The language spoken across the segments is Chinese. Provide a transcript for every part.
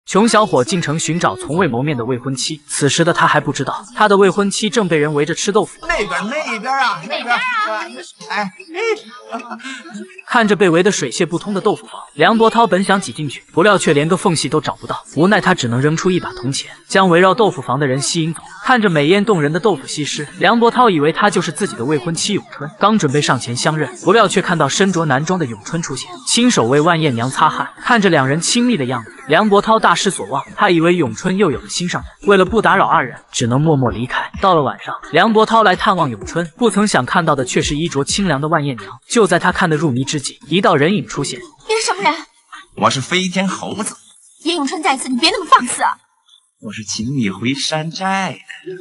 穷小伙进城寻找从未谋面的未婚妻，此时的他还不知道，他的未婚妻正被人围着吃豆腐。 那边啊！哎， 看着被围得水泄不通的豆腐房，梁伯涛本想挤进去，不料却连个缝隙都找不到，无奈他只能扔出一把铜钱，将围绕豆腐房的人吸引走。看着美艳动人的豆腐西施，梁伯涛以为她就是自己的未婚妻咏春，刚准备上前相认，不料却看到身着男装的咏春出现，亲手为万艳娘擦汗。看着两人亲密的样子，梁伯涛大失所望，他以为咏春又有了心上人，为了不打扰二人，只能默默离开。到了晚上，梁伯涛来探望咏春，不曾想看到的却是衣着清凉的万艳娘。就在他看得入迷之际，一道人影出现。 你是什么人？ 我是飞天猴子。 叶咏春在此，你别那么放肆啊！ 我是请你回山寨的。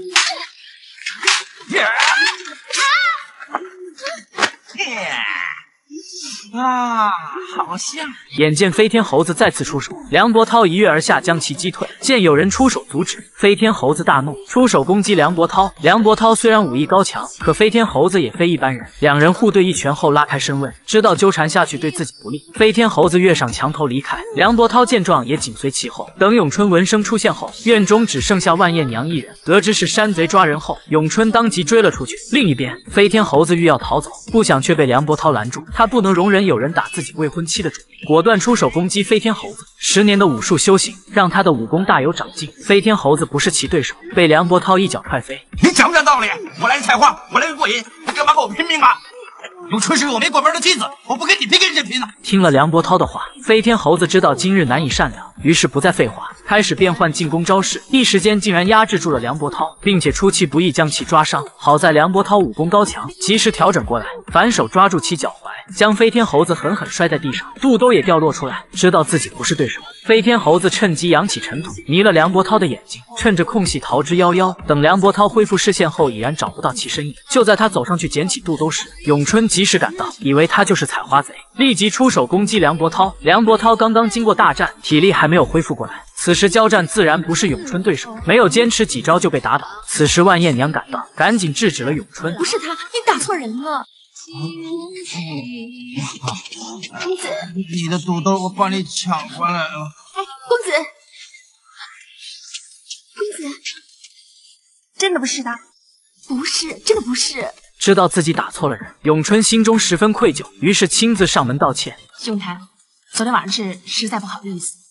啊，好像。 眼见飞天猴子再次出手，梁伯涛一跃而下将其击退。见有人出手阻止，飞天猴子大怒，出手攻击梁伯涛。梁伯涛虽然武艺高强，可飞天猴子也非一般人。两人互对一拳后拉开身位，知道纠缠下去对自己不利。飞天猴子跃上墙头离开，梁伯涛见状也紧随其后。等咏春闻声出现后，院中只剩下万艳娘一人。得知是山贼抓人后，咏春当即追了出去。另一边，飞天猴子欲要逃走，不想却被梁伯涛拦住。他不能容忍有人打自己未婚妻的主意，果断出手攻击飞天猴子。10年的武术修行让他的武功大有长进，飞天猴子不是其对手，被梁伯涛一脚踹飞。 你讲不讲道理？我来采花，我来过瘾，你干嘛跟我拼命啊？咏春是我没过门的妻子，我不跟你拼，跟谁拼呢？ 听了梁伯涛的话，飞天猴子知道今日难以善了，于是不再废话，开始变换进攻招式，一时间竟然压制住了梁伯涛，并且出其不意将其抓伤。好在梁伯涛武功高强，及时调整过来，反手抓住其脚踝，将飞天猴子狠狠摔在地上，肚兜也掉落出来。知道自己不是对手，飞天猴子趁机扬起尘土，迷了梁伯涛的眼睛，趁着空隙逃之夭夭。等梁伯涛恢复视线后，已然找不到其身影。就在他走上去捡起肚兜时，咏春及时赶到，以为他就是采花贼，立即出手攻击梁伯涛。梁伯涛刚刚经过大战，体力还没有恢复过来，此时交战自然不是咏春对手，没有坚持几招就被打倒。此时万艳娘赶到，赶紧制止了咏春。 不是他，你打错人了。公子， 你的肚兜我帮你抢过来了。 哎，公子，公子，真的不是他，不是，真的不是。 知道自己打错了人，咏春心中十分愧疚，于是亲自上门道歉。 兄台，昨天晚上是实在不好意思。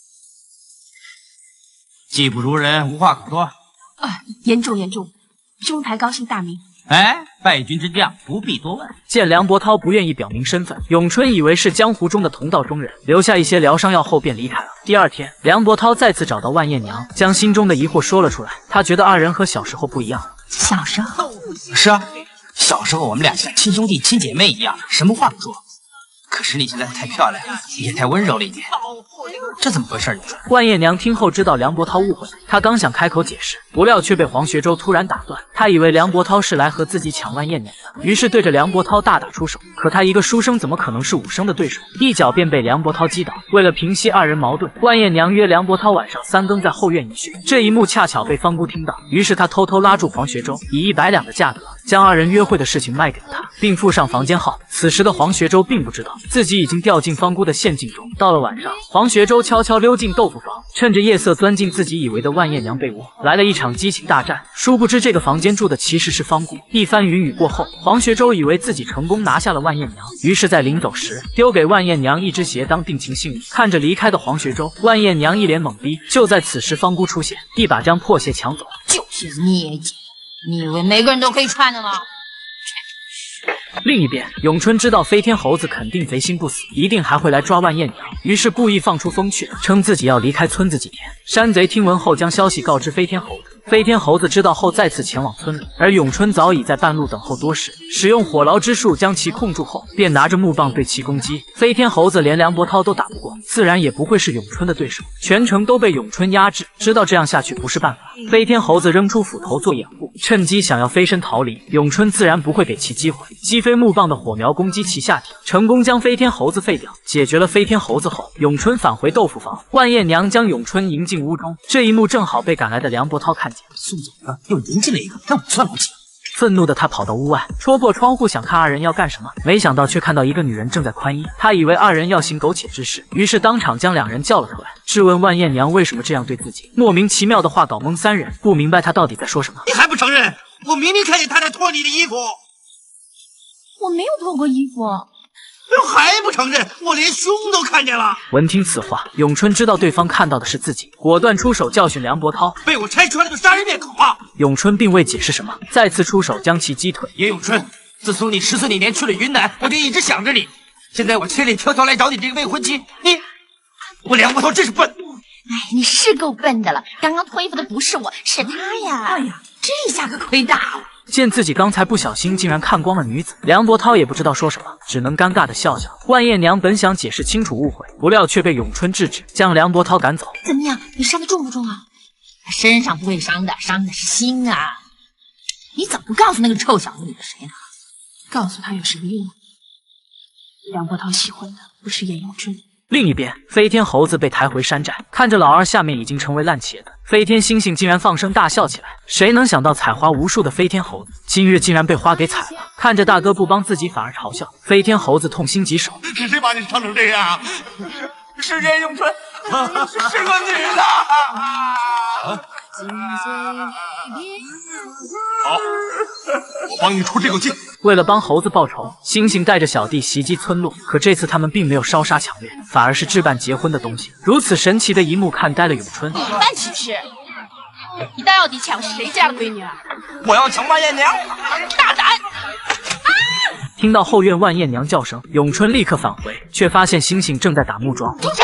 技不如人，无话可说。 严重严重，兄台高姓大名？ 哎，败军之将不必多问。 见梁伯涛不愿意表明身份，咏春以为是江湖中的同道中人，留下一些疗伤药后便离开了。第二天，梁伯涛再次找到万艳娘，将心中的疑惑说了出来。他觉得二人和小时候不一样了。 小时候？ 是啊，小时候我们俩像亲兄弟亲姐妹一样，什么话不说。可是你现在太漂亮了，也太温柔了一点，这怎么回事？你说？ 万艳娘听后知道梁伯涛误会了，她刚想开口解释，不料却被黄学周突然打断。她以为梁伯涛是来和自己抢万艳娘的，于是对着梁伯涛大打出手。可他一个书生怎么可能是武生的对手？一脚便被梁伯涛击倒。为了平息二人矛盾，万艳娘约梁伯涛晚上3更在后院一叙。这一幕恰巧被方姑听到，于是他偷偷拉住黄学周，以100两的价格将二人约会的事情卖给了他，并附上房间号。此时的黄学周并不知道自己已经掉进方姑的陷阱中。到了晚上，黄学周悄悄溜进豆腐房，趁着夜色钻进自己以为的万艳娘被窝，来了一场激情大战。殊不知这个房间住的其实是方姑。一番云雨过后，黄学周以为自己成功拿下了万艳娘，于是在临走时丢给万艳娘一只鞋当定情信物。看着离开的黄学周，万艳娘一脸懵逼。就在此时，方姑出现，一把将破鞋抢走。 就是孽精，你以为每个人都可以穿的吗？ 另一边，咏春知道飞天猴子肯定贼心不死，一定还会来抓万艳娘，于是故意放出风去，称自己要离开村子几天。山贼听闻后将消息告知飞天猴子，飞天猴子知道后再次前往村里，而咏春早已在半路等候多时，使用火牢之术将其控住后，便拿着木棒对其攻击。飞天猴子连梁伯涛都打不过，自然也不会是咏春的对手，全程都被咏春压制。知道这样下去不是办法，飞天猴子扔出斧头做掩护，趁机想要飞身逃离。咏春自然不会给其机会，击飞木棒的火苗攻击其下体，成功将飞天猴子废掉。解决了飞天猴子后，咏春返回豆腐房，万艳娘将咏春迎进屋中。这一幕正好被赶来的梁伯涛看见， 送走了，又迎进了一个，那我算老几？ 愤怒的他跑到屋外，戳破窗户想看二人要干什么，没想到却看到一个女人正在宽衣。他以为二人要行苟且之事，于是当场将两人叫了出来，质问万艳娘为什么这样对自己。莫名其妙的话搞懵三人，不明白他到底在说什么。 你还不承认？我明明看见他在脱你的衣服。 我没有脱过衣服。 还不承认？我连胸都看见了。 闻听此话，咏春知道对方看到的是自己，果断出手教训梁伯涛。 被我拆穿了就杀人灭口啊！ 咏春并未解释什么，再次出手将其击腿。 叶咏春，自从你10岁那年去了云南，我就一直想着你。现在我千里迢迢来找你这个未婚妻，我梁伯涛真是笨。 哎，你是够笨的了。刚刚脱衣服的不是我，是他呀。哎呀，这下可亏大了。 见自己刚才不小心竟然看光了女子，梁伯涛也不知道说什么，只能尴尬的笑笑。万艳娘本想解释清楚误会，不料却被咏春制止，将梁伯涛赶走。 怎么样？你伤的重不重啊？身上不会伤的，伤的是心啊！你怎么不告诉那个臭小子你是谁呢？ 告诉他有什么用？梁伯涛喜欢的不是叶咏春。 另一边，飞天猴子被抬回山寨，看着老二下面已经成为烂茄子，飞天猩猩竟然放声大笑起来。谁能想到采花无数的飞天猴子，今日竟然被花给踩了。看着大哥不帮自己，反而嘲笑，飞天猴子痛心疾首。 是谁把你伤成这样？是叶咏春，是个女的。好，我帮你出这口气。 为了帮猴子报仇，猩猩带着小弟袭击村落，可这次他们并没有烧杀抢掠，反而是置办结婚的东西。如此神奇的一幕，看呆了咏春。 你饭吃不吃？你到底抢谁家的闺女啊？ 我要抢万艳娘，大胆！ 听到后院万艳娘叫声，咏春立刻返回，却发现猩猩正在打木桩。